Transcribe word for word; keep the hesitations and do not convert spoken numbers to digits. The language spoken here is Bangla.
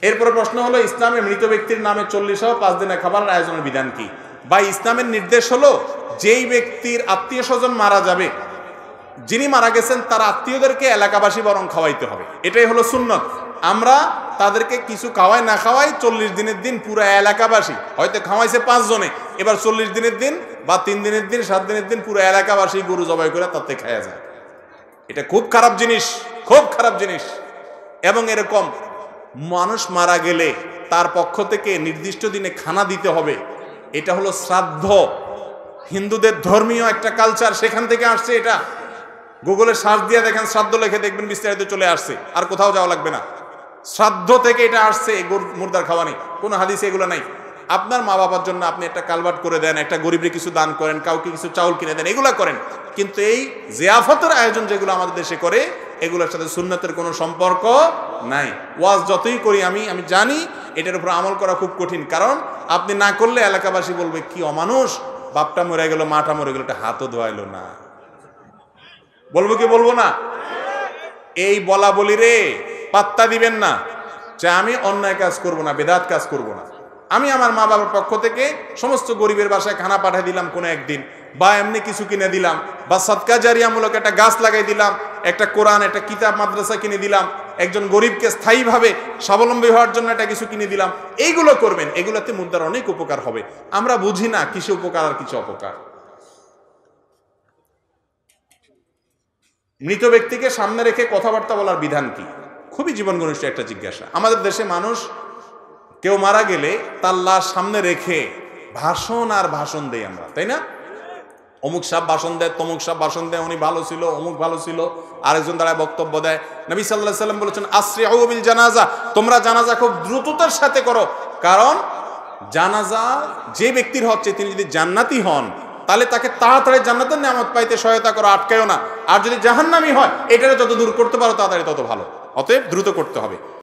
এরপরে প্রশ্ন হলো, ইসলামে মৃত ব্যক্তির নামে চল্লিশ সহ পাঁচ দিনের খাবারের আয়োজনের বিধান কি? বা ইসলামের নির্দেশ হলো যেই ব্যক্তির আত্মীয় স্বজন মারা যাবে, যিনি মারা গেছেন তার আত্মীয়দেরকে এলাকাবাসী বরং খাওয়াইতে হবে, এটাই হলো সুন্নত। আমরা তাদেরকে কিছু খাওয়াই না খাওয়াই চল্লিশ দিনের দিন পুরো এলাকাবাসী, হয়তো খাওয়াইছে পাঁচ জনে, এবার চল্লিশ দিনের দিন বা তিন দিনের দিন সাত দিনের দিন পুরো এলাকাবাসী গরু জবাই করে তাতে খাওয়া যায়। এটা খুব খারাপ জিনিস, খুব খারাপ জিনিস। এবং এরকম মানুষ মারা গেলে তার পক্ষ থেকে নির্দিষ্ট দিনে খানা দিতে হবে, এটা হলো শ্রাদ্ধ। হিন্দুদের ধর্মীয় একটা কালচার, সেখান থেকে আসছে এটা। গুগলে সার্চ দিয়ে দেখেন, শ্রাদ্ধ লেখে দেখবেন বিস্তারিত চলে আসছে, আর কোথাও যাওয়া লাগবে না। শ্রাদ্ধ থেকে এটা আসছে, মুর্দার খাওয়া নেই, কোনো হাদিসে এগুলো নাই। আপনার মা বাবার জন্য আপনি একটা কালবাট করে দেন, একটা গরিবরে কিছু দান করেন, কাউকে কিছু চাউল কিনে দেন, এগুলা করেন। কিন্তু এই জিয়াফতের আয়োজন যেগুলো আমাদের দেশে করে, এগুলোর সাথে সুন্নতের কোনো সম্পর্ক নাই। ওয়াজ যতই করি আমি আমি জানি এটার উপর আমল করা খুব কঠিন, কারণ আপনি না করলে এলাকাবাসী বলবে কি অমানুষ, বাপটা মরে গেল, মাটা মরে গেল, একটা হাতও ধোয়াইলো না। বলবো কি বলবো না? এই বলা বলি রে পাত্তা দিবেন না যে আমি অন্যায় কাজ করব না, বেদাত কাজ করব না। আমি আমার মা বাবার পক্ষ থেকে সমস্ত গরিবের বাসায় খানা পাঠিয়ে দিলাম কোনো একদিন, বা এমনি কিছু কিনে দিলাম, বা সদকা জারিয়ামূলক একটা গাছ লাগাই দিলাম, একটা কোরআন, একটা কিতাব মাদ্রাসা কিনে দিলাম, একজন গরিবকে স্থায়ীভাবে স্বাবলম্বী হওয়ার জন্য একটা কিছু কিনে দিলাম, এইগুলো করবেন। এগুলোতে মুদ্রার অনেক উপকার হবে। আমরা বুঝি না কিসে উপকার আর কিছু অপকার। মৃত ব্যক্তিকে সামনে রেখে কথাবার্তা বলার বিধান কি? খুবই জীবন ঘনিষ্ঠ একটা জিজ্ঞাসা। আমাদের দেশে মানুষ কেউ মারা গেলে তার লাশ সামনে রেখে ভাষণ আর ভাষণ দেই আমরা, তাই না? অমুক সাহেব ভাষণ দেয়, তমুক সাহেব ভাষণ দেয়, উনি ভালো ছিল, অমুক ভালো ছিল, আরেকজন দাঁড়ায় বক্তব্য দেয়। নবী সাল্লাল্লাহু আলাইহি সাল্লাম বলেছেন, আসরিউ বিল জানাজা, তোমরা জানাজা খুব দ্রুততার সাথে করো, কারণ জানাজা যে ব্যক্তির হচ্ছে তিনি যদি জান্নাতি হন তাহলে তাকে তাড়াতাড়ি জান্নাতের নিয়ামত পাইতে সহায়তা করো, আটকায়ও না। আর যদি জাহান্নামী হয়, এটারে যত দূর করতে পারো তাড়াতাড়ি তত ভালো। অতএব দ্রুত করতে হবে।